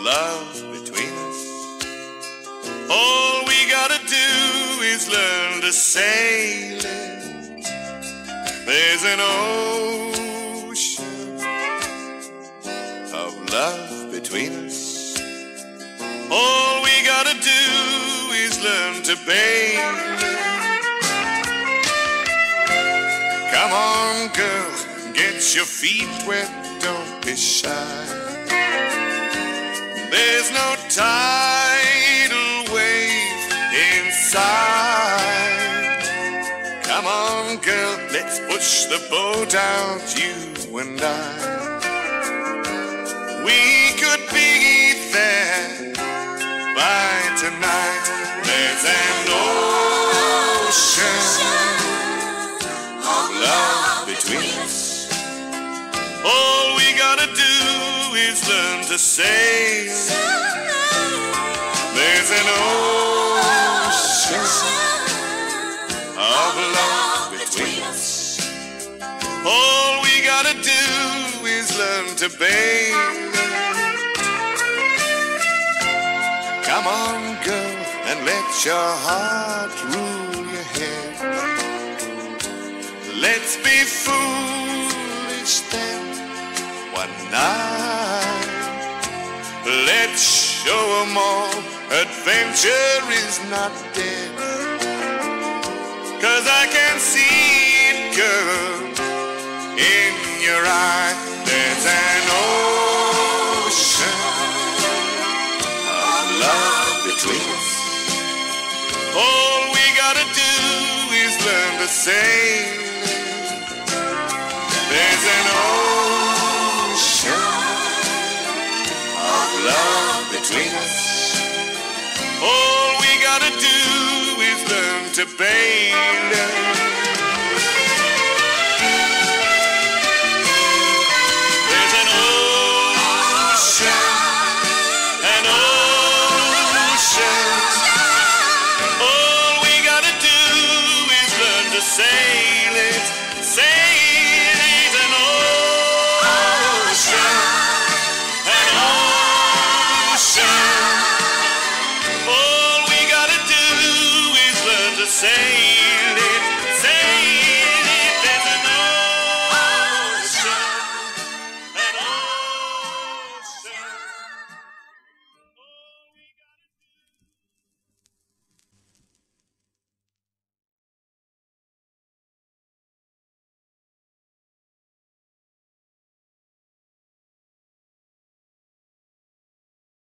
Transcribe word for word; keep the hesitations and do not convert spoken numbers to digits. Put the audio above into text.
love between us. All we gotta do is learn to sail it. There's an ocean of love between us. All we gotta do is learn to bathe it. Come on, girl, get your feet wet, don't be shy. There's no tidal wave inside. Come on, girl, let's push the boat out, you and I. We could be there by tonight. There's an ocean of love between us. All we gotta do is learn to sail. There's an ocean of love between us. All we gotta do is learn to bathe. Come on, girl, and let your heart rule your head. Let's be foolish then one night. Let's show 'em all adventure is not dead. 'Cause I can see it, girl, in your eye. There's an ocean of love between us. All we gotta do is learn to sail. There's an ocean of love between us. All we gotta do is learn to bathe.